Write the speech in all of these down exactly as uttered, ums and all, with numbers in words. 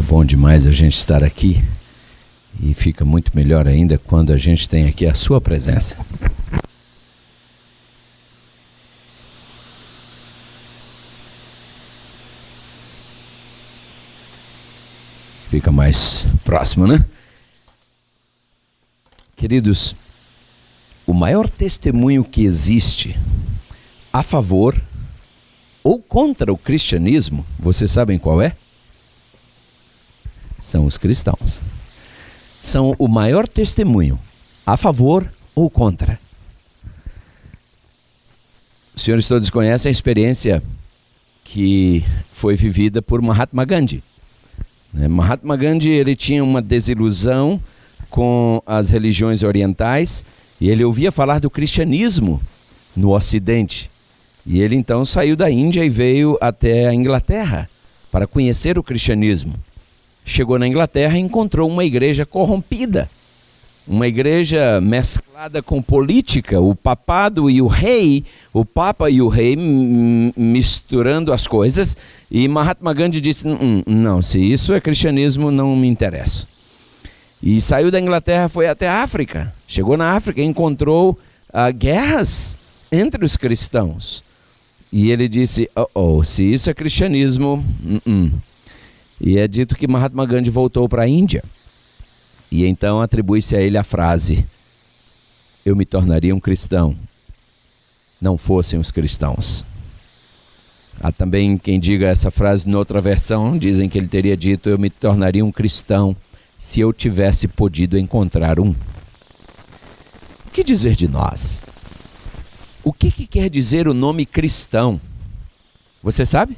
bom demais a gente estar aqui e fica muito melhor ainda quando a gente tem aqui a sua presença. Fica mais próximo, né? Queridos, o maior testemunho que existe a favor ou contra o cristianismo, vocês sabem qual é? São os cristãos. São o maior testemunho a favor ou contra. Os senhores todos conhecem a experiência que foi vivida por Mahatma Gandhi. Mahatma Gandhi, ele tinha uma desilusão com as religiões orientais e ele ouvia falar do cristianismo no Ocidente. E ele então saiu da Índia e veio até a Inglaterra para conhecer o cristianismo. Chegou na Inglaterra e encontrou uma igreja corrompida, uma igreja mesclada com política, o papado e o rei, o papa e o rei misturando as coisas, e Mahatma Gandhi disse, não, não, se isso é cristianismo, não me interessa. E saiu da Inglaterra, foi até a África, chegou na África e encontrou uh, guerras entre os cristãos. E ele disse, oh, oh, se isso é cristianismo, uh -uh. E é dito que Mahatma Gandhi voltou para a Índia. E então atribui-se a ele a frase, eu me tornaria um cristão, não fossem os cristãos. Há também quem diga essa frase noutra versão, dizem que ele teria dito, eu me tornaria um cristão se eu tivesse podido encontrar um. O que dizer de nós? O que, que quer dizer o nome cristão? Você sabe?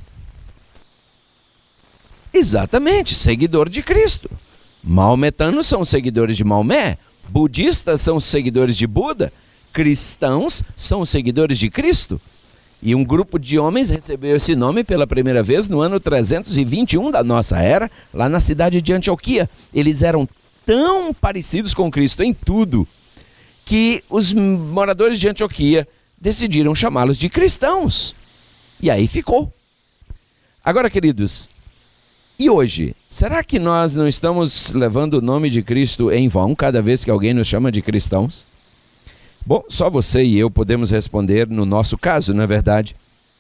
Exatamente, seguidor de Cristo. Maometanos são seguidores de Maomé, budistas são seguidores de Buda, cristãos são seguidores de Cristo. E um grupo de homens recebeu esse nome pela primeira vez no ano trezentos e vinte e um da nossa era, lá na cidade de Antioquia. Eles eram tão parecidos com Cristo em tudo, que os moradores de Antioquia decidiram chamá-los de cristãos. E aí ficou. Agora, queridos, e hoje, será que nós não estamos levando o nome de Cristo em vão cada vez que alguém nos chama de cristãos? Bom, só você e eu podemos responder no nosso caso, não é verdade?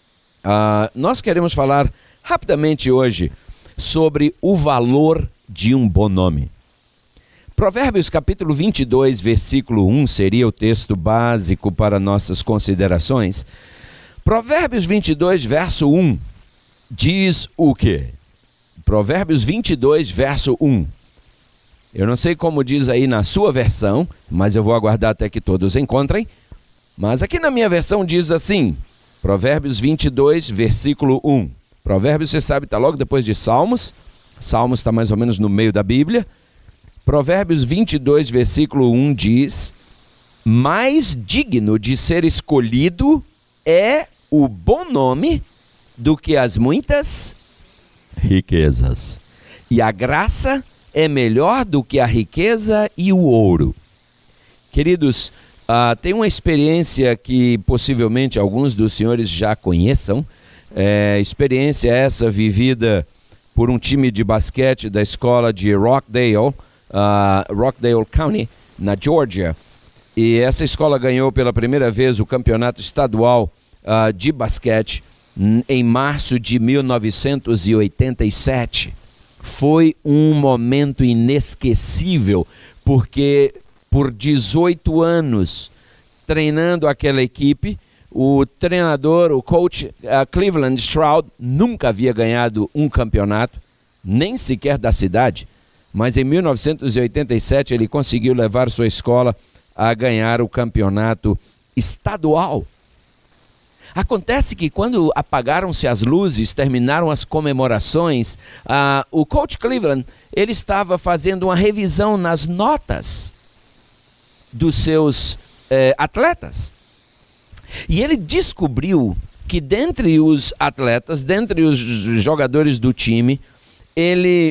Uh, nós queremos falar rapidamente hoje sobre o valor de um bom nome. Provérbios capítulo vinte e dois, versículo um, seria o texto básico para nossas considerações. Provérbios vinte e dois, verso um, diz o quê? Provérbios vinte e dois, verso um. Eu não sei como diz aí na sua versão, mas eu vou aguardar até que todos encontrem. Mas aqui na minha versão diz assim, Provérbios vinte e dois, versículo um. Provérbios, você sabe, está logo depois de Salmos. Salmos está mais ou menos no meio da Bíblia. Provérbios vinte e dois, versículo um diz, mais digno de ser escolhido é o bom nome do que as muitas riquezas. E a graça é melhor do que a riqueza e o ouro. Queridos, uh, tem uma experiência que possivelmente alguns dos senhores já conheçam. É, experiência essa vivida por um time de basquete da escola de Rockdale, uh, Rockdale County, na Geórgia. E essa escola ganhou pela primeira vez o campeonato estadual uh, de basquete em março de mil novecentos e oitenta e sete. Foi um momento inesquecível, porque por dezoito anos treinando aquela equipe, o treinador, o coach uh, Cleveland Stroud, nunca havia ganhado um campeonato, nem sequer da cidade, mas em mil novecentos e oitenta e sete ele conseguiu levar sua escola a ganhar o campeonato estadual. Acontece que quando apagaram-se as luzes, terminaram as comemorações, uh, o coach Cleveland, ele estava fazendo uma revisão nas notas dos seus eh, atletas. E ele descobriu que dentre os atletas, dentre os jogadores do time, ele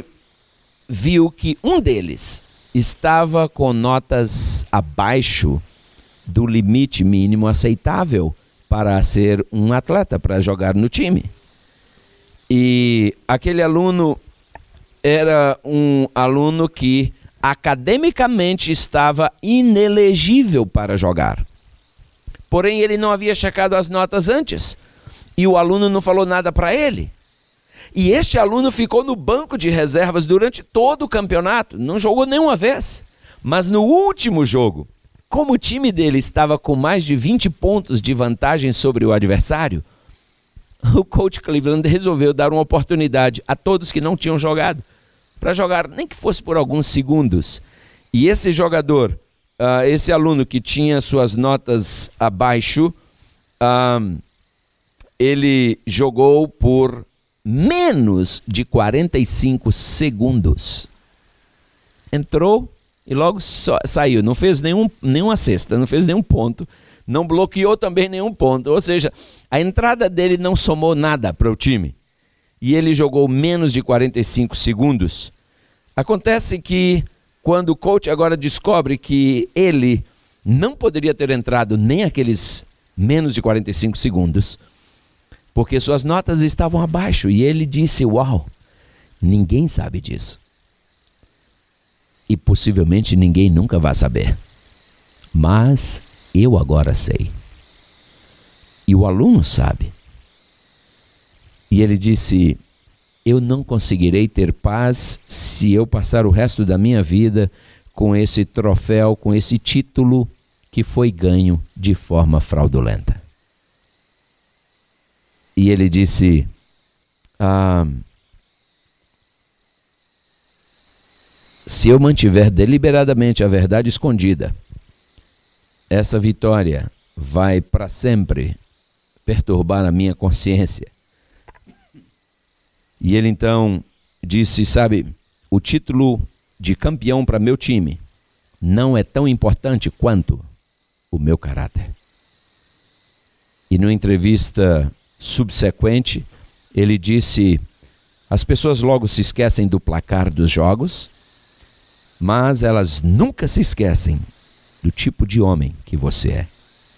viu que um deles estava com notas abaixo do limite mínimo aceitável para ser um atleta, para jogar no time. E aquele aluno era um aluno que academicamente estava inelegível para jogar. Porém, ele não havia checado as notas antes e o aluno não falou nada para ele. E este aluno ficou no banco de reservas durante todo o campeonato, não jogou nenhuma vez. Mas no último jogo, como o time dele estava com mais de vinte pontos de vantagem sobre o adversário, o coach Cleveland resolveu dar uma oportunidade a todos que não tinham jogado, para jogar nem que fosse por alguns segundos. E esse jogador, uh, esse aluno que tinha suas notas abaixo, uh, ele jogou por menos de quarenta e cinco segundos. Entrou e logo so, saiu, não fez nenhum, nenhuma cesta, não fez nenhum ponto, não bloqueou também nenhum ponto. Ou seja, a entrada dele não somou nada para o time. E ele jogou menos de quarenta e cinco segundos. Acontece que quando o coach agora descobre que ele não poderia ter entrado nem aqueles menos de quarenta e cinco segundos, porque suas notas estavam abaixo, e ele disse, uau, ninguém sabe disso. E possivelmente ninguém nunca vai saber. Mas eu agora sei. E o aluno sabe. E ele disse, eu não conseguirei ter paz se eu passar o resto da minha vida com esse troféu, com esse título que foi ganho de forma fraudulenta. E ele disse, ah, se eu mantiver deliberadamente a verdade escondida, essa vitória vai para sempre perturbar a minha consciência. E ele então disse, sabe, o título de campeão para meu time não é tão importante quanto o meu caráter. E numa entrevista subsequente, ele disse, as pessoas logo se esquecem do placar dos jogos, mas elas nunca se esquecem do tipo de homem que você é.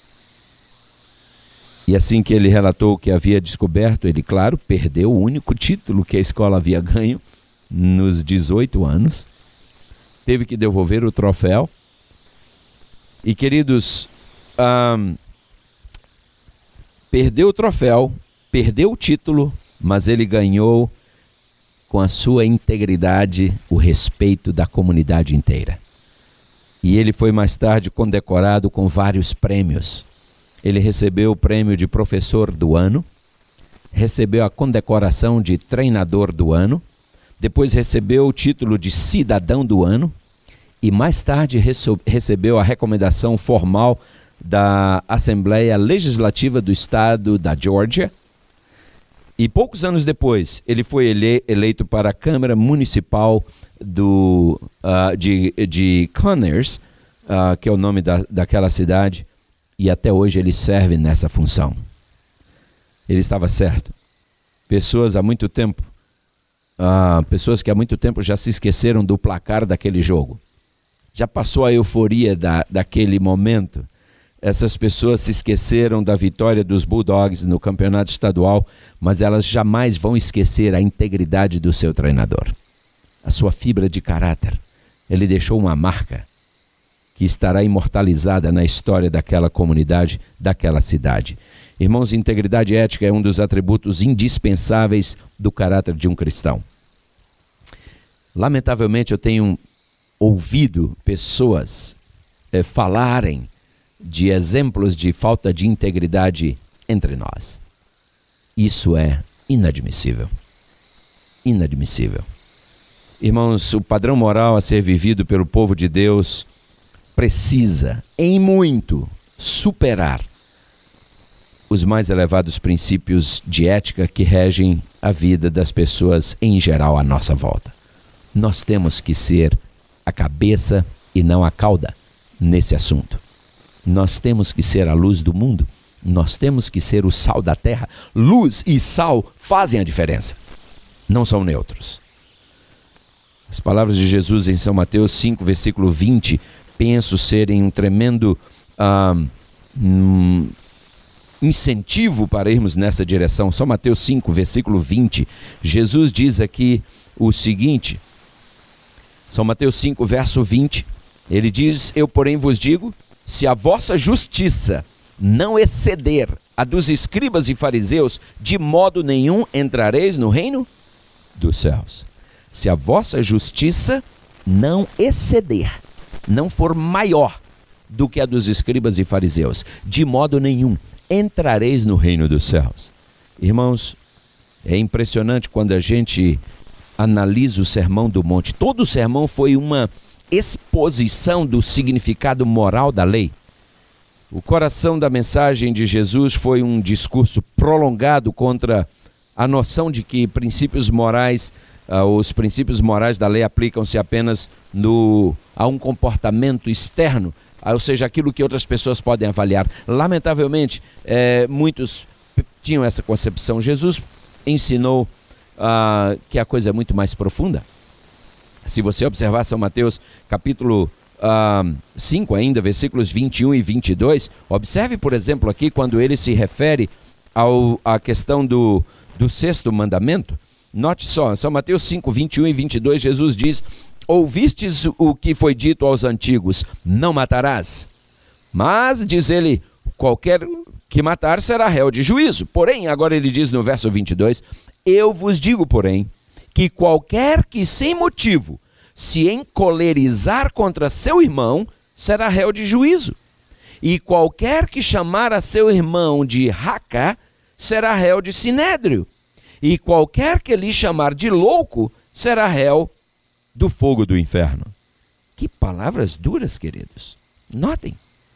E assim que ele relatou o que havia descoberto, ele, claro, perdeu o único título que a escola havia ganho nos dezoito anos. Teve que devolver o troféu. E, queridos, um, perdeu o troféu, perdeu o título, mas ele ganhou com a sua integridade o respeito da comunidade inteira. E ele foi mais tarde condecorado com vários prêmios. Ele recebeu o prêmio de professor do ano, recebeu a condecoração de treinador do ano, depois recebeu o título de cidadão do ano e mais tarde recebeu a recomendação formal da Assembleia Legislativa do Estado da Geórgia. E poucos anos depois, ele foi ele eleito para a Câmara Municipal do, uh, de, de Conyers, uh, que é o nome da, daquela cidade, e até hoje ele serve nessa função. Ele estava certo. Pessoas há muito tempo, uh, pessoas que há muito tempo já se esqueceram do placar daquele jogo. Já passou a euforia da, daquele momento. Essas pessoas se esqueceram da vitória dos Bulldogs no campeonato estadual, mas elas jamais vão esquecer a integridade do seu treinador. A sua fibra de caráter. Ele deixou uma marca que estará imortalizada na história daquela comunidade, daquela cidade. Irmãos, integridade ética é um dos atributos indispensáveis do caráter de um cristão. Lamentavelmente, eu tenho ouvido pessoas é, falarem de exemplos de falta de integridade entre nós. Isso é inadmissível. Inadmissível. Irmãos, o padrão moral a ser vivido pelo povo de Deus precisa, em muito, superar os mais elevados princípios de ética que regem a vida das pessoas em geral à nossa volta. Nós temos que ser a cabeça e não a cauda nesse assunto. Nós temos que ser a luz do mundo. Nós temos que ser o sal da terra. Luz e sal fazem a diferença. Não são neutros. As palavras de Jesus em São Mateus cinco, versículo vinte, penso serem um tremendo ah, um, incentivo para irmos nessa direção. São Mateus cinco, versículo vinte. Jesus diz aqui, o seguinte, São Mateus cinco, verso vinte, ele diz: eu, porém, vos digo, se a vossa justiça não exceder a dos escribas e fariseus, de modo nenhum entrareis no reino dos céus. Se a vossa justiça não exceder, não for maior do que a dos escribas e fariseus, de modo nenhum entrareis no reino dos céus. Irmãos, é impressionante quando a gente analisa o Sermão do Monte. Todo o sermão foi uma exposição do significado moral da lei. O coração da mensagem de Jesus foi um discurso prolongado contra a noção de que princípios morais, uh, os princípios morais da lei aplicam-se apenas no, a um comportamento externo, uh, ou seja, aquilo que outras pessoas podem avaliar. Lamentavelmente, eh, muitos tinham essa concepção. Jesus ensinou uh, que a coisa é muito mais profunda. Se você observar São Mateus capítulo uh, cinco ainda, versículos vinte e um e vinte e dois, observe, por exemplo, aqui quando ele se refere ao, à questão do, do sexto mandamento. Note só, São Mateus cinco, vinte e um e vinte e dois, Jesus diz: ouvistes o que foi dito aos antigos, não matarás. Mas, diz ele, qualquer que matar será réu de juízo. Porém, agora ele diz no verso vinte e dois, eu vos digo, porém, que qualquer que sem motivo se encolerizar contra seu irmão, será réu de juízo. E qualquer que chamar a seu irmão de raca, será réu de sinédrio. E qualquer que lhe chamar de louco, será réu do fogo do inferno. Que palavras duras, queridos. Notem.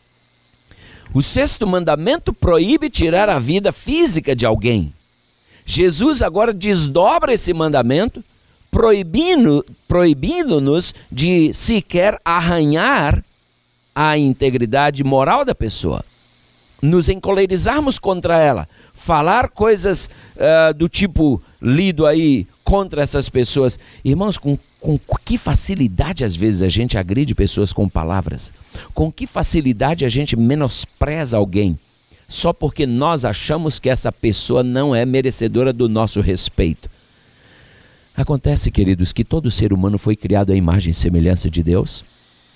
O sexto mandamento proíbe tirar a vida física de alguém. Jesus agora desdobra esse mandamento, proibindo, proibindo-nos de sequer arranhar a integridade moral da pessoa, nos encolerizarmos contra ela, falar coisas uh, do tipo lido aí contra essas pessoas. Irmãos, com, com que facilidade às vezes a gente agride pessoas com palavras, com que facilidade a gente menospreza alguém, só porque nós achamos que essa pessoa não é merecedora do nosso respeito. Acontece, queridos, que todo ser humano foi criado à imagem e semelhança de Deus.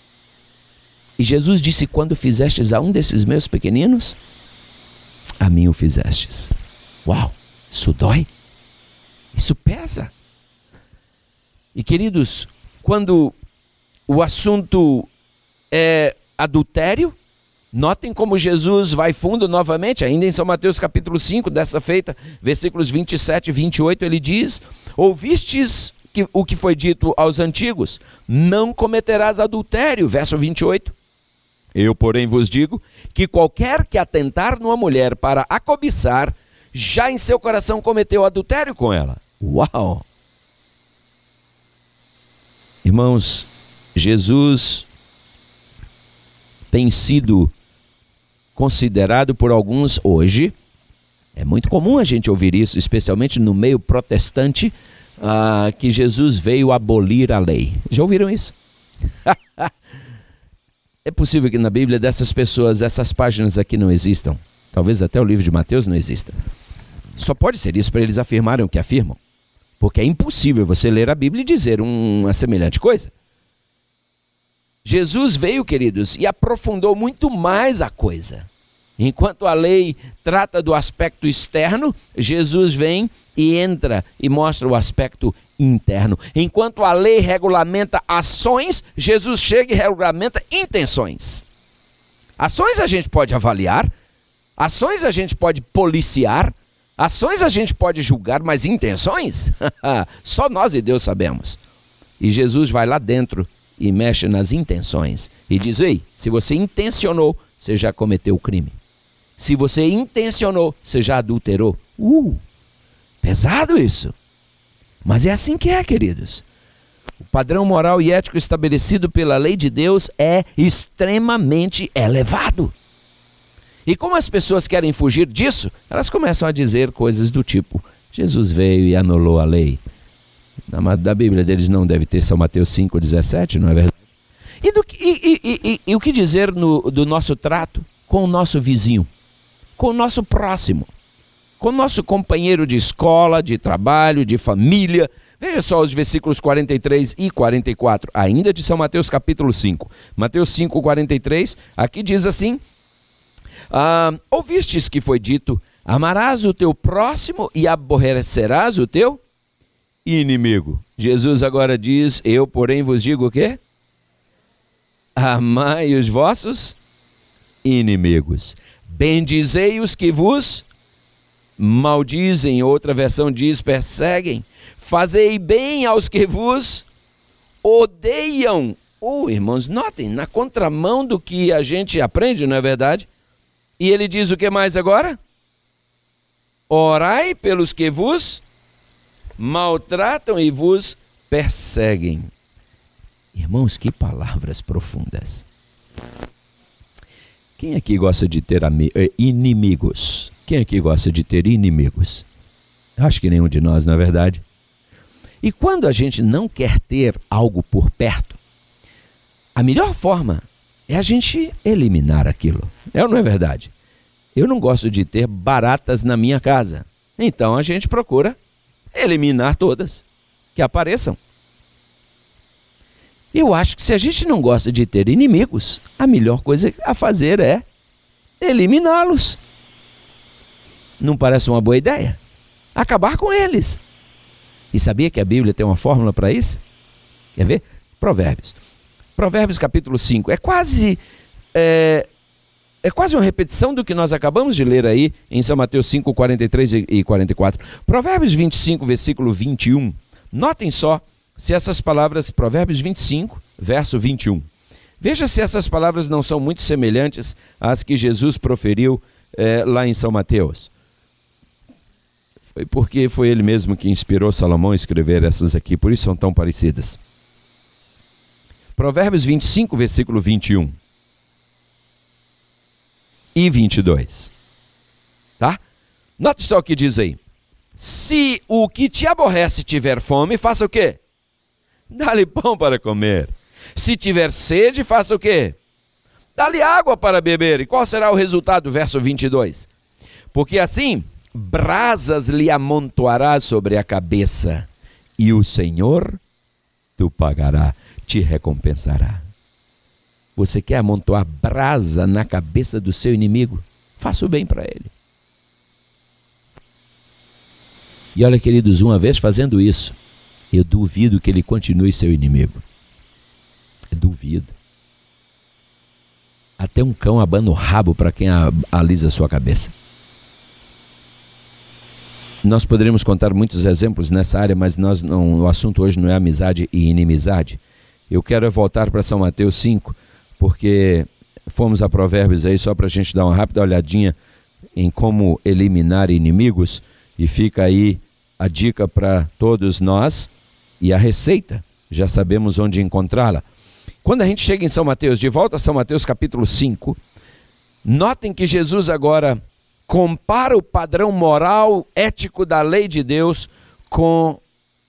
E Jesus disse: quando fizestes a um desses meus pequeninos, a mim o fizestes. Uau, isso dói, isso pesa. E, queridos, quando o assunto é adultério, notem como Jesus vai fundo novamente, ainda em São Mateus capítulo cinco, dessa feita, versículos vinte e sete e vinte e oito, ele diz: ouvistes que, o que foi dito aos antigos, não cometerás adultério, verso vinte e oito. Eu, porém, vos digo que qualquer que atentar numa mulher para a cobiçar, já em seu coração cometeu adultério com ela. Uau! Irmãos, Jesus tem sido considerado por alguns hoje, é muito comum a gente ouvir isso, especialmente no meio protestante, uh, que Jesus veio abolir a lei. Já ouviram isso? É possível que na Bíblia dessas pessoas, essas páginas aqui não existam. Talvez até o livro de Mateus não exista. Só pode ser isso para eles afirmarem o que afirmam. Porque é impossível você ler a Bíblia e dizer uma semelhante coisa. Jesus veio, queridos, e aprofundou muito mais a coisa. Enquanto a lei trata do aspecto externo, Jesus vem e entra e mostra o aspecto interno. Enquanto a lei regulamenta ações, Jesus chega e regulamenta intenções. Ações a gente pode avaliar, ações a gente pode policiar, ações a gente pode julgar, mas intenções? Só nós e Deus sabemos. E Jesus vai lá dentro e mexe nas intenções e diz: ei, se você intencionou, você já cometeu o crime. Se você intencionou, você já adulterou. Uh, pesado isso. Mas é assim que é, queridos. O padrão moral e ético estabelecido pela lei de Deus é extremamente elevado. E como as pessoas querem fugir disso, elas começam a dizer coisas do tipo: Jesus veio e anulou a lei. Na da Bíblia deles não deve ter São Mateus cinco, dezessete, não é verdade? E, do, e, e, e, e, e o que dizer no, do nosso trato com o nosso vizinho, com o nosso próximo, com o nosso companheiro de escola, de trabalho, de família, Veja só os versículos quarenta e três e quarenta e quatro, ainda de São Mateus capítulo cinco. Mateus cinco, quarenta e três, aqui diz assim: ah, ouvistes que foi dito, amarás o teu próximo e aborrecerás o teu inimigo. Jesus agora diz, eu porém vos digo o quê? Amai os vossos inimigos. Bendizei os que vos maldizem. Outra versão diz, perseguem. Fazei bem aos que vos odeiam. Oh, irmãos, notem, na contramão do que a gente aprende, não é verdade? E ele diz o que mais agora? Orai pelos que vos maltratam e vos perseguem. Irmãos, que palavras profundas. Quem aqui gosta de ter inimigos? Quem aqui gosta de ter inimigos? Acho que nenhum de nós, não é verdade? E quando a gente não quer ter algo por perto, a melhor forma é a gente eliminar aquilo. É ou não é verdade? Eu não gosto de ter baratas na minha casa. Então a gente procura eliminar todas que apareçam. Eu acho que se a gente não gosta de ter inimigos, a melhor coisa a fazer é eliminá-los. Não parece uma boa ideia? Acabar com eles. E sabia que a Bíblia tem uma fórmula para isso? Quer ver? Provérbios. Provérbios capítulo cinco. É quase, é, é quase uma repetição do que nós acabamos de ler aí em São Mateus cinco, quarenta e três e quarenta e quatro. Provérbios vinte e cinco, versículo vinte e um. Notem só se essas palavras, Provérbios vinte e cinco, verso vinte e um. Veja se essas palavras não são muito semelhantes às que Jesus proferiu é, lá em São Mateus. Foi porque foi ele mesmo que inspirou Salomão a escrever essas aqui, por isso são tão parecidas. Provérbios vinte e cinco, versículo vinte e um e vinte e dois. Tá? Note só o que diz aí. Se o que te aborrece tiver fome, faça o quê? Dá-lhe pão para comer. Se tiver sede, faça o quê? Dá-lhe água para beber. E qual será o resultado? Verso vinte e dois. Porque assim, brasas lhe amontoarás sobre a cabeça, e o Senhor tu pagará, te recompensará. Você quer amontoar brasa na cabeça do seu inimigo? Faça o bem para ele. E olha, queridos, uma vez fazendo isso, eu duvido que ele continue seu inimigo. Eu duvido. Até um cão abana o rabo para quem alisa a sua cabeça. Nós poderíamos contar muitos exemplos nessa área, mas nós não, o assunto hoje não é amizade e inimizade. Eu quero voltar para São Mateus cinco, porque fomos a Provérbios aí só para a gente dar uma rápida olhadinha em como eliminar inimigos, e fica aí a dica para todos nós e a receita, já sabemos onde encontrá-la. Quando a gente chega em São Mateus, de volta a São Mateus capítulo cinco, notem que Jesus agora compara o padrão moral, ético da lei de Deus com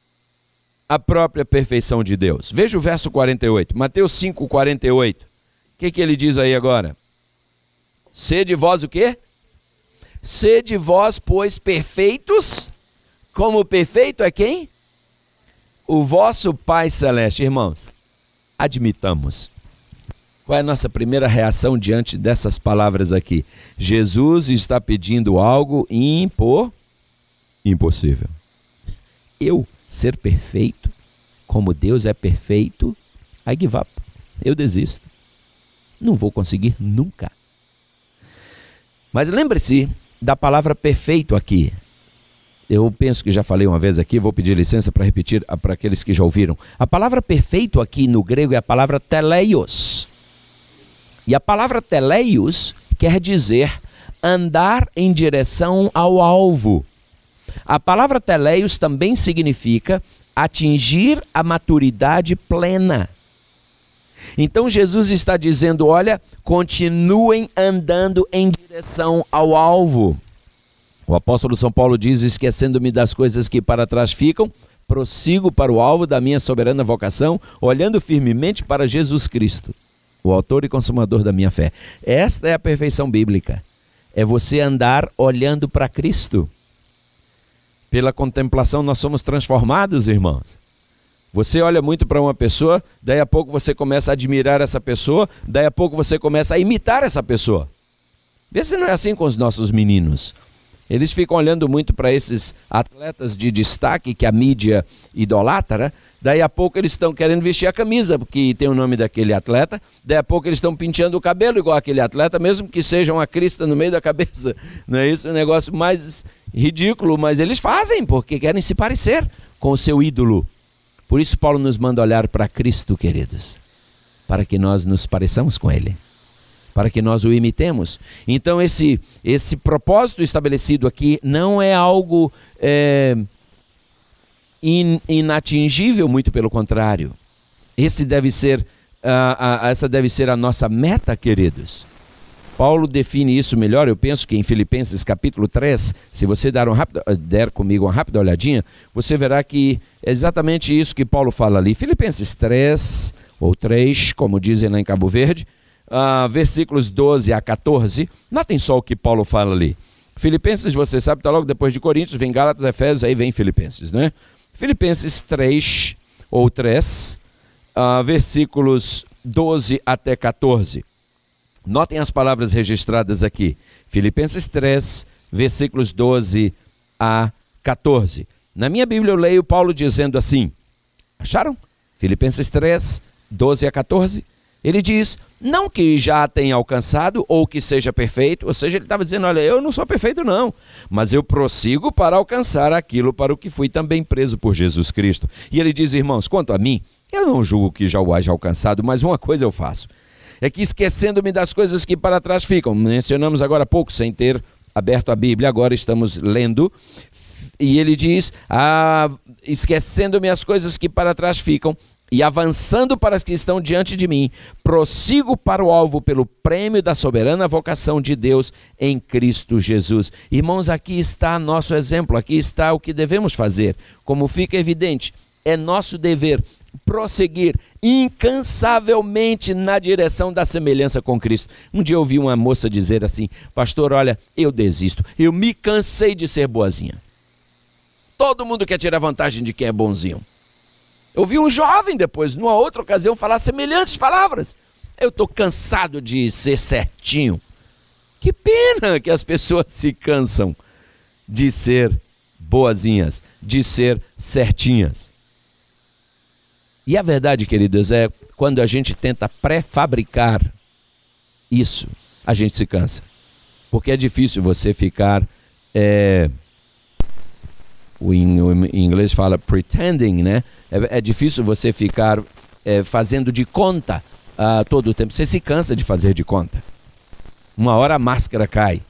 a própria perfeição de Deus. Veja o verso quarenta e oito, Mateus cinco, quarenta e oito. O que, que ele diz aí agora? Sede vós o quê? Sede vós, pois, perfeitos, como perfeito é quem? O vosso Pai Celeste. Irmãos, admitamos. Qual é a nossa primeira reação diante dessas palavras aqui? Jesus está pedindo algo impo... impossível. Eu ser perfeito, como Deus é perfeito, I give up. Eu desisto. Não vou conseguir nunca. Mas lembre-se da palavra perfeito aqui. Eu penso que já falei uma vez aqui, vou pedir licença para repetir para aqueles que já ouviram. A palavra perfeito aqui no grego é a palavra teleios. E a palavra teleios quer dizer andar em direção ao alvo. A palavra teleios também significa atingir a maturidade plena. Então Jesus está dizendo, olha, continuem andando em direção ao alvo. O apóstolo São Paulo diz, esquecendo-me das coisas que para trás ficam, prossigo para o alvo da minha soberana vocação, olhando firmemente para Jesus Cristo, o autor e consumador da minha fé. Esta é a perfeição bíblica. É você andar olhando para Cristo. Pela contemplação nós somos transformados, irmãos. Você olha muito para uma pessoa, daí a pouco você começa a admirar essa pessoa, daí a pouco você começa a imitar essa pessoa. Vê se não é assim com os nossos meninos. Eles ficam olhando muito para esses atletas de destaque que a mídia idolatra, daí a pouco eles estão querendo vestir a camisa, porque tem o nome daquele atleta, daí a pouco eles estão penteando o cabelo igual aquele atleta, mesmo que seja uma crista no meio da cabeça. Não é isso? Um negócio mais ridículo, mas eles fazem, porque querem se parecer com o seu ídolo. Por isso Paulo nos manda olhar para Cristo, queridos, para que nós nos pareçamos com Ele, para que nós o imitemos. Então esse, esse propósito estabelecido aqui não é algo é, in, inatingível, muito pelo contrário. Esse deve ser, uh, uh, essa deve ser a nossa meta, queridos. Paulo define isso melhor, eu penso que em Filipenses capítulo três, se você der, um rápido, der comigo uma rápida olhadinha, você verá que é exatamente isso que Paulo fala ali. Filipenses três, ou três, como dizem lá em Cabo Verde, uh, versículos doze a quatorze, notem só o que Paulo fala ali. Filipenses, você sabe, está logo depois de Coríntios, vem Gálatas, Efésios, aí vem Filipenses, né? Filipenses três, ou três, uh, versículos doze até quatorze. Notem as palavras registradas aqui. Filipenses três, versículos doze a quatorze. Na minha Bíblia eu leio Paulo dizendo assim, acharam? Filipenses três, doze a quatorze. Ele diz, não que já tenha alcançado ou que seja perfeito, ou seja, ele estava dizendo, olha, eu não sou perfeito não, mas eu prossigo para alcançar aquilo para o que fui também preso por Jesus Cristo. E ele diz, irmãos, quanto a mim, eu não julgo que já o haja alcançado, mas uma coisa eu faço. É que esquecendo-me das coisas que para trás ficam, mencionamos agora há pouco, sem ter aberto a Bíblia, agora estamos lendo, e ele diz, ah, esquecendo-me as coisas que para trás ficam, e avançando para as que estão diante de mim, prossigo para o alvo pelo prêmio da soberana vocação de Deus em Cristo Jesus. Irmãos, aqui está nosso exemplo, aqui está o que devemos fazer. Como fica evidente, é nosso dever prosseguir incansavelmente na direção da semelhança com Cristo. Um dia eu ouvi uma moça dizer assim, pastor, olha, eu desisto, eu me cansei de ser boazinha. Todo mundo quer tirar vantagem de quem é bonzinho. Eu vi um jovem depois, numa outra ocasião, falar semelhantes palavras. Eu estou cansado de ser certinho. Que pena que as pessoas se cansam de ser boazinhas, de ser certinhas. E a verdade, queridos, é quando a gente tenta pré-fabricar isso, a gente se cansa. Porque é difícil você ficar, é, o, em, o em inglês fala pretending, né? É, é difícil você ficar é, fazendo de conta uh, todo o tempo. Você se cansa de fazer de conta. Uma hora a máscara cai.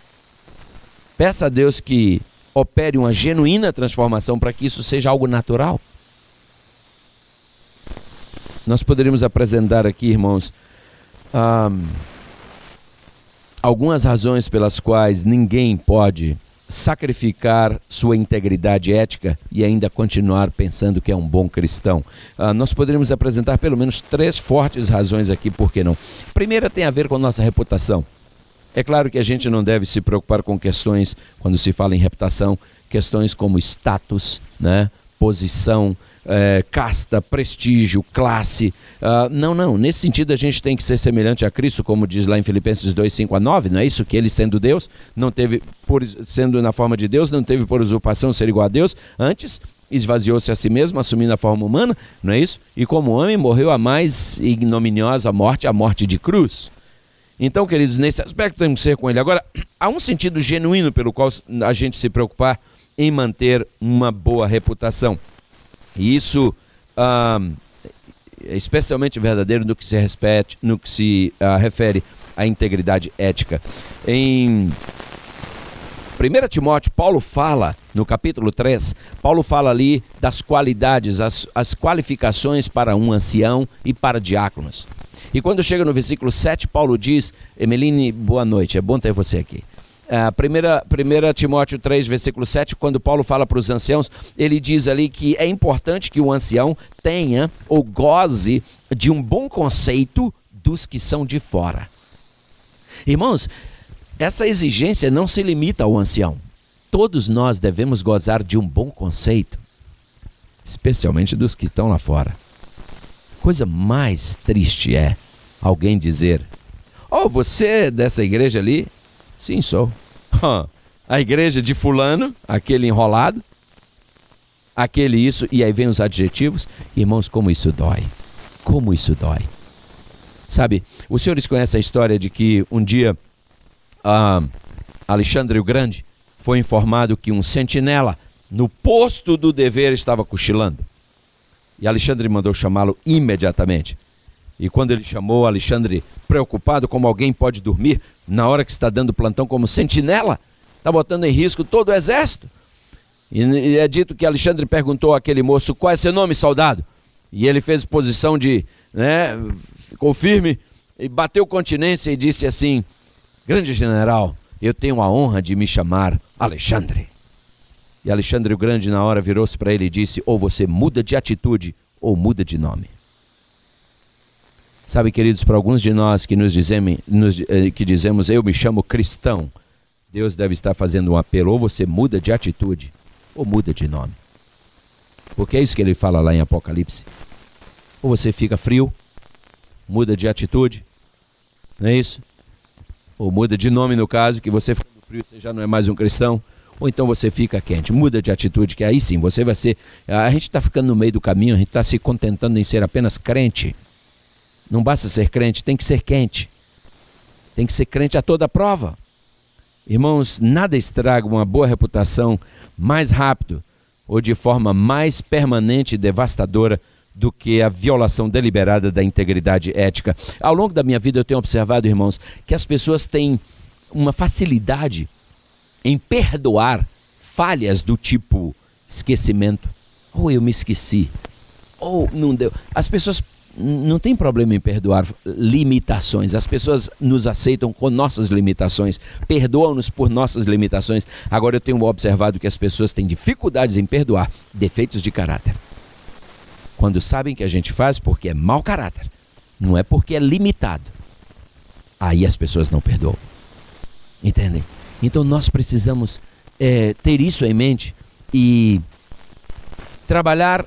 Peça a Deus que opere uma genuína transformação para que isso seja algo natural. Nós poderíamos apresentar aqui, irmãos, um, algumas razões pelas quais ninguém pode sacrificar sua integridade ética e ainda continuar pensando que é um bom cristão. Uh, nós poderíamos apresentar pelo menos três fortes razões aqui, por que não? A primeira tem a ver com a nossa reputação. É claro que a gente não deve se preocupar com questões, quando se fala em reputação, questões como status, né? Posição, é, casta, prestígio, classe. Uh, não, não. Nesse sentido a gente tem que ser semelhante a Cristo, como diz lá em Filipenses dois, cinco a nove, não é isso? Que ele, sendo Deus, não teve, por, sendo na forma de Deus, não teve por usurpação ser igual a Deus, antes esvaziou-se a si mesmo, assumindo a forma humana, não é isso? E como homem morreu a mais ignominiosa morte, a morte de cruz. Então, queridos, nesse aspecto temos que ser com ele. Agora, há um sentido genuíno pelo qual a gente se preocupar em manter uma boa reputação. E isso ah, é especialmente verdadeiro no que se, respeite, no que se ah, refere à integridade ética. Em primeiro Timóteo, Paulo fala, no capítulo três, Paulo fala ali das qualidades, as, as qualificações para um ancião e para diáconos. E quando chega no versículo sete, Paulo diz, Emeline, boa noite, é bom ter você aqui. Uh, primeira, primeira Timóteo três, versículo sete, quando Paulo fala para os anciãos, ele diz ali que é importante que o ancião tenha ou goze de um bom conceito dos que são de fora. Irmãos, essa exigência não se limita ao ancião. todos nós devemos gozar de um bom conceito, especialmente dos que estão lá fora. Coisa mais triste é alguém dizer: oh, você é dessa igreja ali? Sim, sou. A igreja de fulano, aquele enrolado, aquele isso, e aí vem os adjetivos. Irmãos, como isso dói. Como isso dói. Sabe, os senhores conhecem a história de que um dia ah, Alexandre o Grande foi informado que um sentinela no posto do dever estava cochilando. E Alexandre mandou chamá-lo imediatamente. E quando ele chamou, Alexandre, preocupado como alguém pode dormir na hora que está dando plantão como sentinela, está botando em risco todo o exército. E é dito que Alexandre perguntou àquele moço: qual é seu nome, soldado? E ele fez posição de, né, ficou firme e bateu continência e disse assim: grande general, eu tenho a honra de me chamar Alexandre. E Alexandre o Grande na hora virou-se para ele e disse: ou você muda de atitude ou muda de nome. Sabe, queridos, para alguns de nós que nos dizemos, nos, que dizemos eu me chamo cristão, Deus deve estar fazendo um apelo: ou você muda de atitude ou muda de nome. Porque é isso que ele fala lá em Apocalipse. Ou você fica frio, muda de atitude, não é isso? Ou muda de nome, no caso, que você ficando frio, você já não é mais um cristão. Ou então você fica quente, muda de atitude, que aí sim, você vai ser... A gente está ficando no meio do caminho, a gente está se contentando em ser apenas crente. Não basta ser crente, tem que ser quente. Tem que ser crente a toda prova. Irmãos, nada estraga uma boa reputação mais rápido ou de forma mais permanente e devastadora do que a violação deliberada da integridade ética. Ao longo da minha vida eu tenho observado, irmãos, que as pessoas têm uma facilidade em perdoar falhas do tipo esquecimento. Ou eu me esqueci, ou não deu. As pessoas não têm problema em perdoar limitações. As pessoas nos aceitam com nossas limitações, perdoam-nos por nossas limitações. Agora eu tenho observado que as pessoas têm dificuldades em perdoar defeitos de caráter. Quando sabem que a gente faz porque é mau caráter, não é porque é limitado. Aí as pessoas não perdoam. Entendem? Então nós precisamos é, ter isso em mente e trabalhar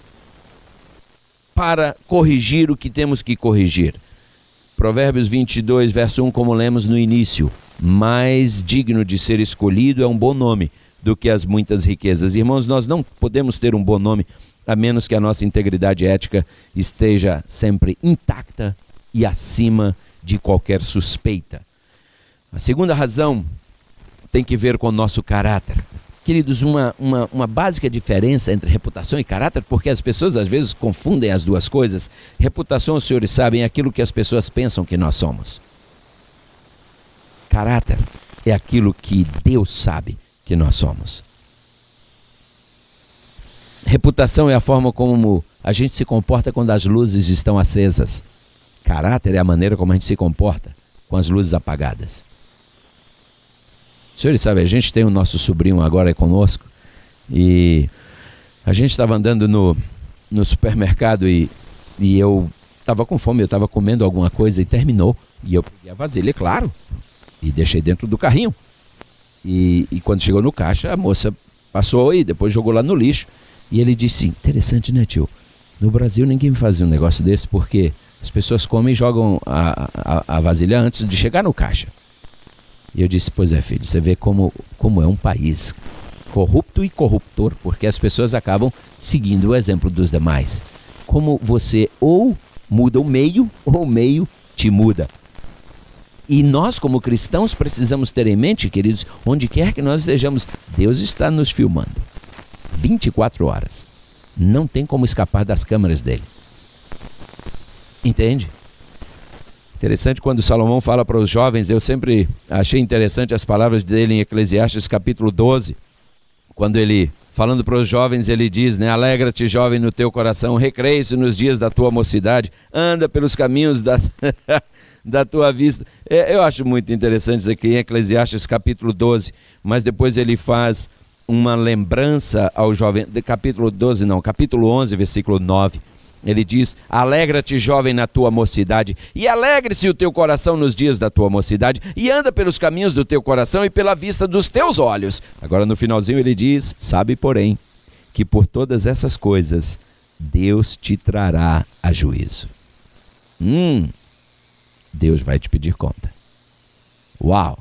para corrigir o que temos que corrigir. Provérbios vinte e dois, verso um, como lemos no início: mais digno de ser escolhido é um bom nome do que as muitas riquezas. Irmãos, nós não podemos ter um bom nome a menos que a nossa integridade ética esteja sempre intacta e acima de qualquer suspeita. A segunda razão tem que ver com o nosso caráter. Queridos, uma, uma, uma básica diferença entre reputação e caráter, porque as pessoas às vezes confundem as duas coisas. Reputação, os senhores sabem, é aquilo que as pessoas pensam que nós somos. Caráter é aquilo que Deus sabe que nós somos. Reputação é a forma como a gente se comporta quando as luzes estão acesas. Caráter é a maneira como a gente se comporta com as luzes apagadas. Os senhores sabem, a gente tem o nosso sobrinho agora conosco e a gente estava andando no, no supermercado e, e eu estava com fome, eu estava comendo alguma coisa e terminou. E eu peguei a vasilha, claro, e deixei dentro do carrinho. E, e quando chegou no caixa, a moça passou e depois jogou lá no lixo. E ele disse: interessante, né, tio? No Brasil ninguém fazia um negócio desse porque as pessoas comem e jogam a, a, a vasilha antes de chegar no caixa. E eu disse: pois é, filho, você vê como, como é um país corrupto e corruptor, porque as pessoas acabam seguindo o exemplo dos demais. Como você ou muda o meio, ou o meio te muda. E nós, como cristãos, precisamos ter em mente, queridos, onde quer que nós estejamos, Deus está nos filmando vinte e quatro horas. Não tem como escapar das câmeras dele. Entende? Interessante quando Salomão fala para os jovens, eu sempre achei interessante as palavras dele em Eclesiastes capítulo doze, quando ele, falando para os jovens, ele diz, né, alegra-te, jovem, no teu coração, recreia-se nos dias da tua mocidade, anda pelos caminhos da, da tua vista. É, eu acho muito interessante isso aqui em Eclesiastes capítulo doze, mas depois ele faz uma lembrança ao jovem, de capítulo doze não, capítulo onze, versículo nove, Ele diz: alegra-te, jovem, na tua mocidade, e alegre-se o teu coração nos dias da tua mocidade, e anda pelos caminhos do teu coração e pela vista dos teus olhos. Agora no finalzinho ele diz: sabe, porém, que por todas essas coisas Deus te trará a juízo. Hum, Deus vai te pedir conta. Uau!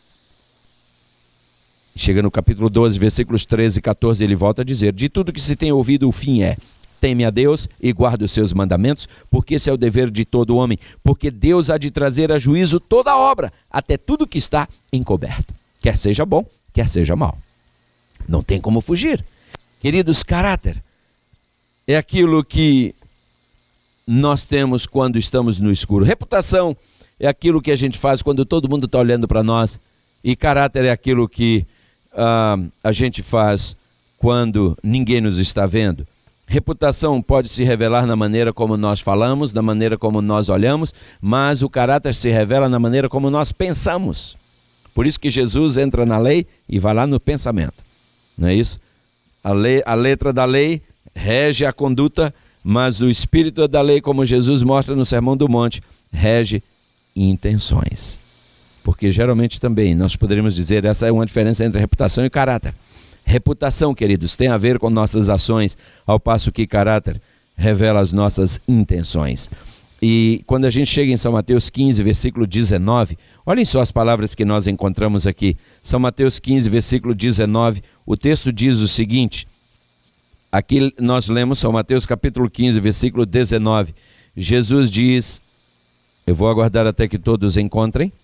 Chega no capítulo doze, versículos treze e quatorze, ele volta a dizer: de tudo que se tem ouvido, o fim é: teme a Deus e guarda os seus mandamentos, porque esse é o dever de todo homem, porque Deus há de trazer a juízo toda a obra, até tudo que está encoberto, quer seja bom, quer seja mal. Não tem como fugir. Queridos, caráter é aquilo que nós temos quando estamos no escuro. Reputação é aquilo que a gente faz quando todo mundo está olhando para nós. E caráter é aquilo que uh, a gente faz quando ninguém nos está vendo. Reputação pode se revelar na maneira como nós falamos, na maneira como nós olhamos, mas o caráter se revela na maneira como nós pensamos. Por isso que Jesus entra na lei e vai lá no pensamento. Não é isso? A, lei, a letra da lei rege a conduta, mas o espírito da lei, como Jesus mostra no Sermão do Monte, rege intenções. Porque geralmente também nós poderíamos dizer, essa é uma diferença entre reputação e caráter. Reputação, queridos, tem a ver com nossas ações, ao passo que caráter revela as nossas intenções. E quando a gente chega em São Mateus quinze, versículo dezenove, olhem só as palavras que nós encontramos aqui. São Mateus quinze, versículo dezenove, o texto diz o seguinte, aqui nós lemos São Mateus capítulo quinze, versículo dezenove. Jesus diz, eu vou aguardar até que todos encontrem.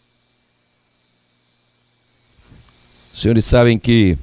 Os senhores sabem que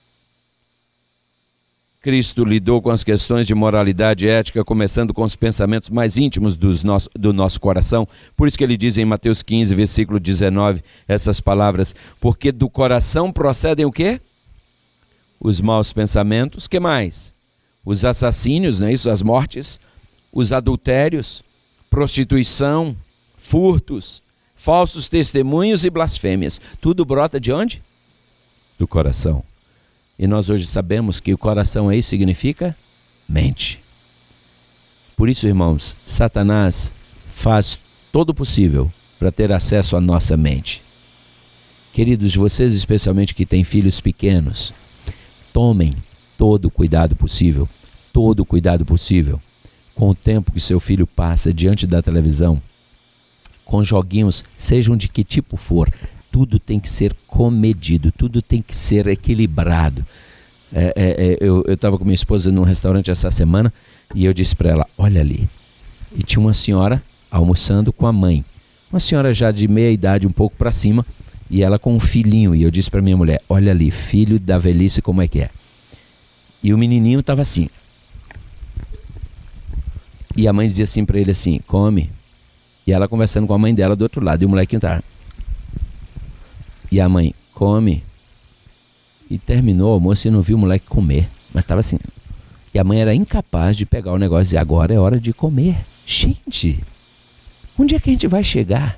Cristo lidou com as questões de moralidade e ética, começando com os pensamentos mais íntimos dos nosso, do nosso coração. Por isso que ele diz em Mateus quinze, versículo dezenove, essas palavras, porque do coração procedem o quê? Os maus pensamentos, que mais? Os assassínios, não é isso? As mortes, os adultérios, prostituição, furtos, falsos testemunhos e blasfêmias. Tudo brota de onde? Do coração. E nós hoje sabemos que o coração aí significa mente. Por isso, irmãos, Satanás faz todo o possível para ter acesso à nossa mente. Queridos, vocês especialmente que têm filhos pequenos, tomem todo o cuidado possível, todo o cuidado possível com o tempo que seu filho passa diante da televisão, com joguinhos, sejam de que tipo for. Tudo tem que ser comedido, tudo tem que ser equilibrado. É, é, é, eu estava com minha esposa num restaurante essa semana e eu disse para ela, olha ali. E tinha uma senhora almoçando com a mãe. Uma senhora já de meia idade, um pouco para cima, e ela com um filhinho. E eu disse para minha mulher, olha ali, filho da velhice, como é que é. E o menininho estava assim. E a mãe dizia assim para ele assim, come. E ela conversando com a mãe dela do outro lado, e o molequinho estava... E a mãe, come. E terminou o almoço e não viu o moleque comer. Mas estava assim. E a mãe era incapaz de pegar o negócio e dizer, agora é hora de comer. Gente, onde é que a gente vai chegar?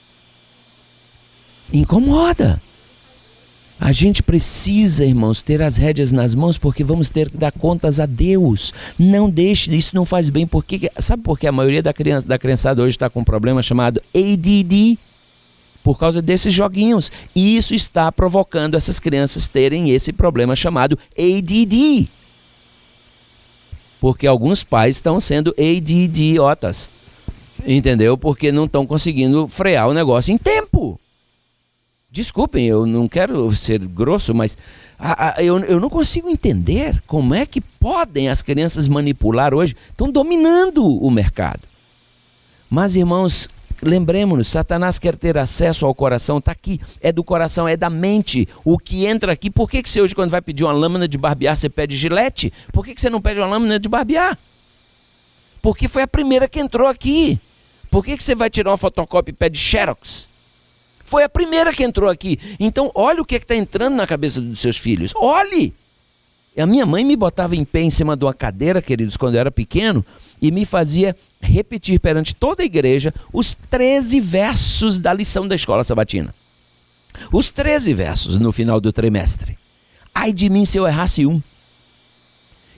Incomoda. A gente precisa, irmãos, ter as rédeas nas mãos, porque vamos ter que dar contas a Deus. Não deixe, isso não faz bem. Porque, sabe por que a maioria da, criança, da criançada hoje está com um problema chamado A D D? Por causa desses joguinhos. E isso está provocando essas crianças terem esse problema chamado A D D. Porque alguns pais estão sendo A D D-otas. Entendeu? Porque não estão conseguindo frear o negócio em tempo. Desculpem, eu não quero ser grosso, mas a, a, eu, eu não consigo entender como é que podem as crianças manipular hoje. Estão dominando o mercado. Mas, irmãos, lembremos-nos, Satanás quer ter acesso ao coração, está aqui, é do coração, é da mente, o que entra aqui. Por que, que você hoje, quando vai pedir uma lâmina de barbear, você pede Gillette? Por que, que você não pede uma lâmina de barbear? Porque foi a primeira que entrou aqui. Por que, que você vai tirar uma fotocópia e pede Xerox? Foi a primeira que entrou aqui. Então, olha o que está entrando na cabeça dos seus filhos. Olhe! A minha mãe me botava em pé em cima de uma cadeira, queridos, quando eu era pequeno, e me fazia repetir perante toda a igreja os treze versos da lição da escola sabatina. Os treze versos no final do trimestre. Ai de mim se eu errasse um.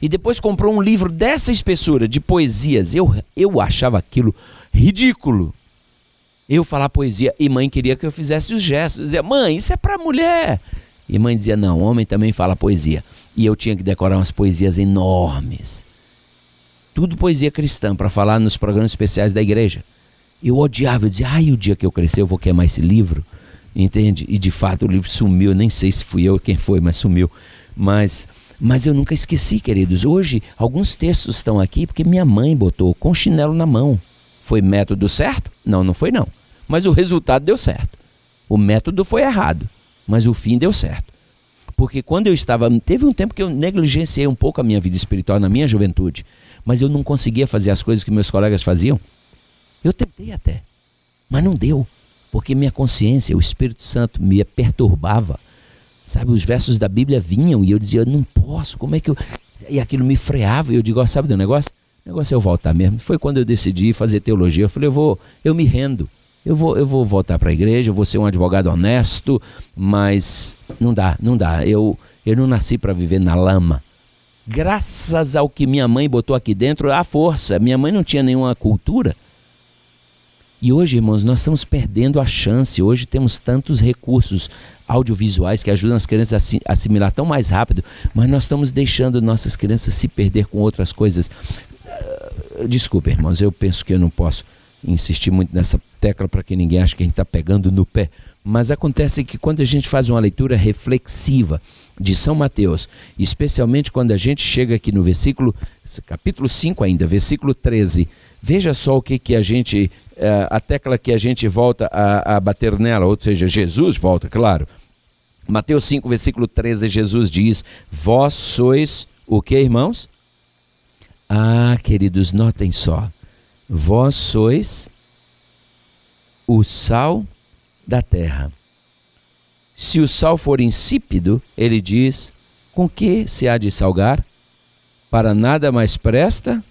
E depois comprou um livro dessa espessura, de poesias. Eu, eu achava aquilo ridículo. Eu falar poesia, e mãe queria que eu fizesse os gestos. Dizia, mãe, isso é para mulher. E mãe dizia, não, homem também fala poesia. E eu tinha que decorar umas poesias enormes. Tudo poesia cristã, para falar nos programas especiais da igreja. Eu odiava, eu dizia, ai, o dia que eu crescer eu vou queimar esse livro. Entende? E de fato o livro sumiu, nem sei se fui eu quem foi, mas sumiu. Mas, mas eu nunca esqueci, queridos. Hoje, alguns textos estão aqui porque minha mãe botou com chinelo na mão. Foi método certo? Não, não foi não. Mas o resultado deu certo. O método foi errado, mas o fim deu certo. Porque quando eu estava... Teve um tempo que eu negligenciei um pouco a minha vida espiritual na minha juventude, mas eu não conseguia fazer as coisas que meus colegas faziam. Eu tentei até, mas não deu. Porque minha consciência, o Espírito Santo me perturbava. Sabe, os versos da Bíblia vinham e eu dizia, não posso, como é que eu... E aquilo me freava e eu digo, ó, sabe do negócio? O negócio é eu voltar mesmo. Foi quando eu decidi fazer teologia. Eu falei, eu vou, eu me rendo. Eu vou, eu vou voltar para a igreja, eu vou ser um advogado honesto, mas não dá, não dá. Eu, eu não nasci para viver na lama. Graças ao que minha mãe botou aqui dentro, a força. Minha mãe não tinha nenhuma cultura. E hoje, irmãos, nós estamos perdendo a chance. Hoje temos tantos recursos audiovisuais que ajudam as crianças a assimilar tão mais rápido, mas nós estamos deixando nossas crianças se perder com outras coisas. Desculpe, irmãos, eu penso que eu não posso insistir muito nessa tecla para que ninguém ache que a gente está pegando no pé. Mas acontece que quando a gente faz uma leitura reflexiva de São Mateus, especialmente quando a gente chega aqui no versículo, capítulo cinco ainda, versículo treze, veja só o que, que a gente, a tecla que a gente volta a, a bater nela, ou seja, Jesus volta, claro. Mateus cinco, versículo treze, Jesus diz, vós sois o que, irmãos? Ah, queridos, notem só. Vós sois o sal da terra. Se o sal for insípido, ele diz, com que se há de salgar? Para nada mais presta,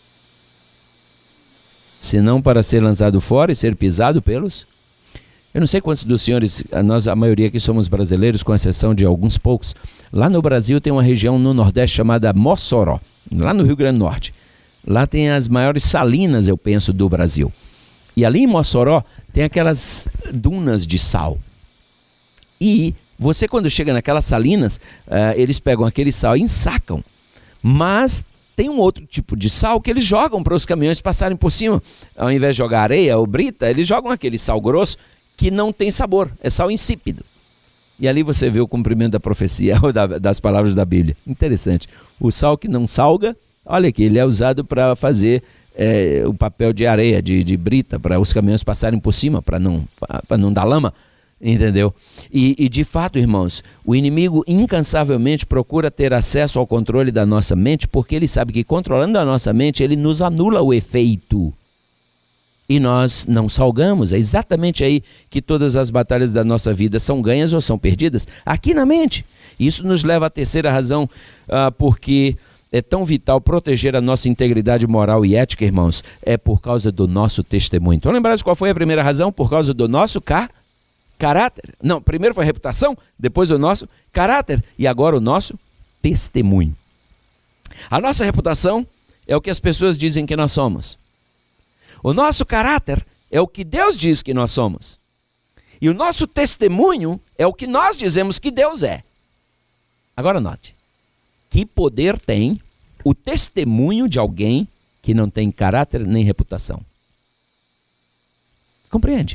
senão para ser lançado fora e ser pisado pelos... Eu não sei quantos dos senhores, nós, a maioria aqui somos brasileiros, com exceção de alguns poucos. Lá no Brasil tem uma região no Nordeste chamada Mossoró, lá no Rio Grande do Norte. Lá tem as maiores salinas, eu penso, do Brasil. E ali em Mossoró tem aquelas dunas de sal. E você, quando chega naquelas salinas, uh, eles pegam aquele sal e ensacam. Mas tem um outro tipo de sal que eles jogam para os caminhões passarem por cima. Ao invés de jogar areia ou brita, eles jogam aquele sal grosso que não tem sabor, é sal insípido. E ali você vê o cumprimento da profecia ou da, das palavras da Bíblia. Interessante. O sal que não salga, olha aqui, ele é usado para fazer é, o papel de areia, de, de brita, para os caminhões passarem por cima, para não, para não dar lama, entendeu? E, e de fato, irmãos, o inimigo incansavelmente procura ter acesso ao controle da nossa mente, porque ele sabe que controlando a nossa mente, ele nos anula o efeito. E nós não salgamos. É exatamente aí que todas as batalhas da nossa vida são ganhas ou são perdidas, aqui na mente. Isso nos leva à terceira razão, uh, porque é tão vital proteger a nossa integridade moral e ética, irmãos, é por causa do nosso testemunho. Então, lembraram qual foi a primeira razão? Por causa do nosso car caráter. Não, primeiro foi a reputação, depois o nosso caráter e agora o nosso testemunho. A nossa reputação é o que as pessoas dizem que nós somos. O nosso caráter é o que Deus diz que nós somos. E o nosso testemunho é o que nós dizemos que Deus é. Agora note, que poder tem o testemunho de alguém que não tem caráter nem reputação? Compreende?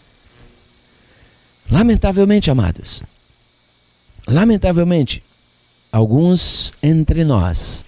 Lamentavelmente, amados, lamentavelmente, alguns entre nós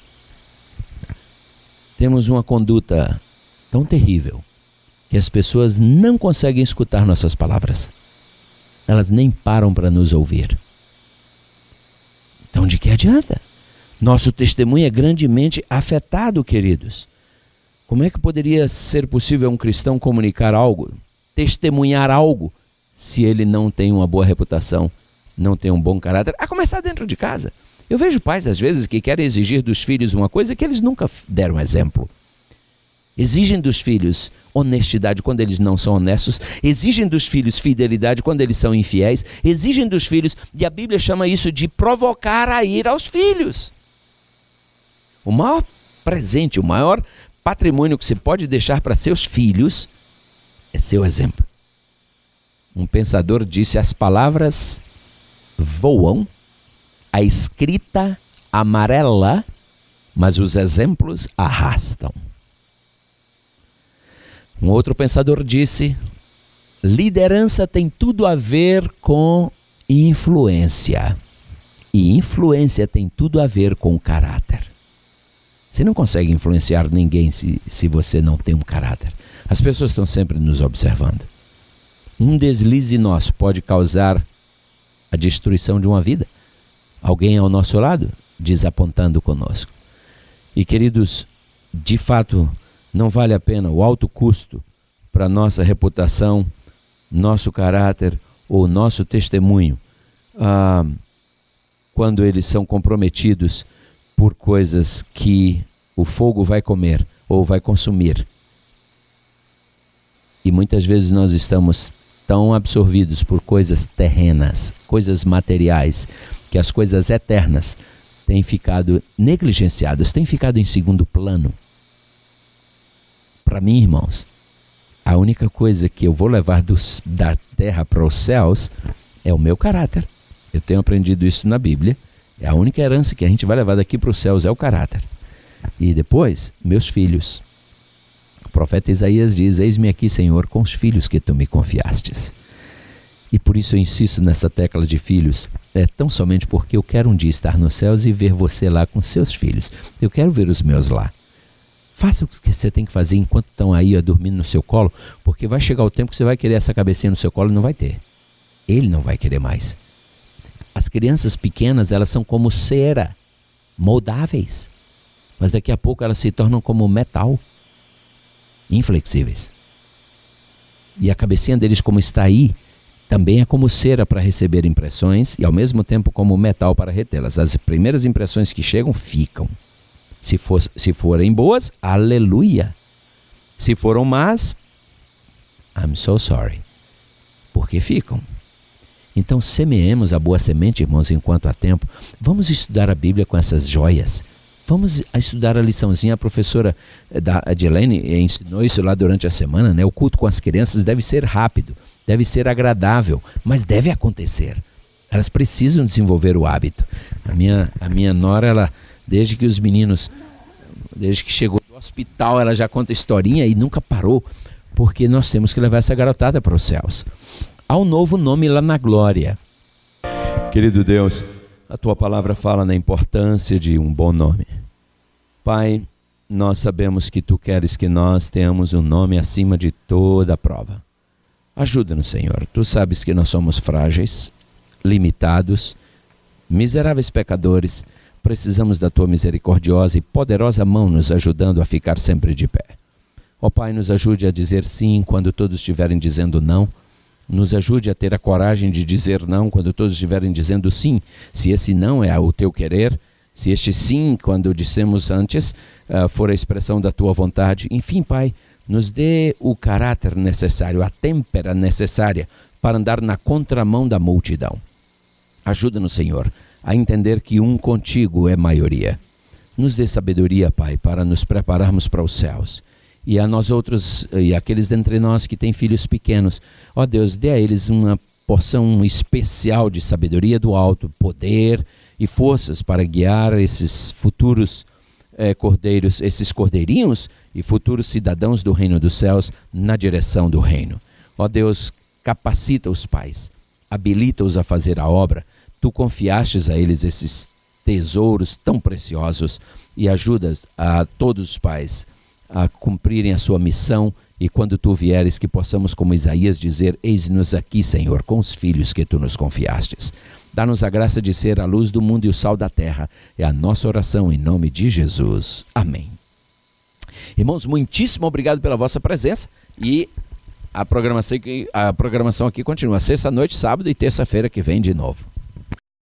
temos uma conduta tão terrível que as pessoas não conseguem escutar nossas palavras. Elas nem param para nos ouvir. Então, de que adianta? Nosso testemunho é grandemente afetado, queridos. Como é que poderia ser possível um cristão comunicar algo, testemunhar algo, se ele não tem uma boa reputação, não tem um bom caráter? A começar dentro de casa. Eu vejo pais, às vezes, que querem exigir dos filhos uma coisa que eles nunca deram exemplo. Exigem dos filhos honestidade quando eles não são honestos, exigem dos filhos fidelidade quando eles são infiéis, exigem dos filhos, e a Bíblia chama isso de provocar a ira aos filhos. O maior presente, o maior patrimônio que você pode deixar para seus filhos é seu exemplo. Um pensador disse: as palavras voam, a escrita amarela, mas os exemplos arrastam. Um outro pensador disse: liderança tem tudo a ver com influência. E influência tem tudo a ver com caráter. Você não consegue influenciar ninguém se, se você não tem um caráter. As pessoas estão sempre nos observando. Um deslize nosso pode causar a destruição de uma vida. Alguém ao nosso lado desapontando conosco. E queridos, de fato, não vale a pena o alto custo para nossa reputação, nosso caráter ou nosso testemunho, ah, quando eles são comprometidos por coisas que o fogo vai comer ou vai consumir. E muitas vezes nós estamos tão absorvidos por coisas terrenas, coisas materiais, que as coisas eternas têm ficado negligenciadas, têm ficado em segundo plano. Para mim, irmãos, a única coisa que eu vou levar dos, da terra para os céus é o meu caráter. Eu tenho aprendido isso na Bíblia. É a única herança que a gente vai levar daqui para os céus é o caráter. E depois, meus filhos. O profeta Isaías diz: eis-me aqui, Senhor, com os filhos que tu me confiastes. E por isso eu insisto nessa tecla de filhos. É tão somente porque eu quero um dia estar nos céus e ver você lá com seus filhos. Eu quero ver os meus lá. Faça o que você tem que fazer enquanto estão aí ó, dormindo no seu colo, porque vai chegar o tempo que você vai querer essa cabecinha no seu colo e não vai ter. Ele não vai querer mais. As crianças pequenas, elas são como cera, moldáveis. Mas daqui a pouco elas se tornam como metal, inflexíveis. E a cabecinha deles, como está aí, também é como cera para receber impressões e ao mesmo tempo como metal para retê-las. As primeiras impressões que chegam, ficam. Se, for, se forem boas, aleluia. Se foram más, I'm so sorry. Porque ficam. Então semeemos a boa semente, irmãos, enquanto há tempo. Vamos estudar a Bíblia com essas joias. Vamos estudar a liçãozinha. A professora da Adilene ensinou isso lá durante a semana, né? O culto com as crianças deve ser rápido, deve ser agradável, mas deve acontecer. Elas precisam desenvolver o hábito. A minha, a minha nora, ela, desde que os meninos, desde que chegou do hospital, ela já conta historinha e nunca parou, porque nós temos que levar essa garotada para os céus. Há um novo nome lá na glória. Querido Deus, a tua palavra fala na importância de um bom nome. Pai, nós sabemos que tu queres que nós tenhamos um nome acima de toda prova. Ajuda-nos, Senhor. Tu sabes que nós somos frágeis, limitados, miseráveis pecadores. Precisamos da tua misericordiosa e poderosa mão nos ajudando a ficar sempre de pé. Ó Pai, nos ajude a dizer sim quando todos estiverem dizendo não. Nos ajude a ter a coragem de dizer não quando todos estiverem dizendo sim. Se esse não é o teu querer, se este sim, quando dissemos antes, uh, for a expressão da tua vontade. Enfim, Pai, nos dê o caráter necessário, a têmpera necessária para andar na contramão da multidão. Ajuda-nos, Senhor, a entender que um contigo é maioria. Nos dê sabedoria, Pai, para nos prepararmos para os céus. E a nós outros, e aqueles dentre nós que têm filhos pequenos, ó Deus, dê a eles uma porção especial de sabedoria do alto, poder e forças para guiar esses futuros eh, cordeiros, esses cordeirinhos e futuros cidadãos do reino dos céus na direção do reino. Ó Deus, capacita os pais, habilita-os a fazer a obra. Tu confiastes a eles esses tesouros tão preciosos e ajuda a todos os pais a cumprirem a sua missão, e quando tu vieres que possamos, como Isaías, dizer: eis-nos aqui, Senhor, com os filhos que tu nos confiastes. Dá-nos a graça de ser a luz do mundo e o sal da terra. É a nossa oração em nome de Jesus. Amém. Irmãos, muitíssimo obrigado pela vossa presença, e a programação aqui, a programação aqui continua sexta-noite, sábado e terça-feira que vem de novo.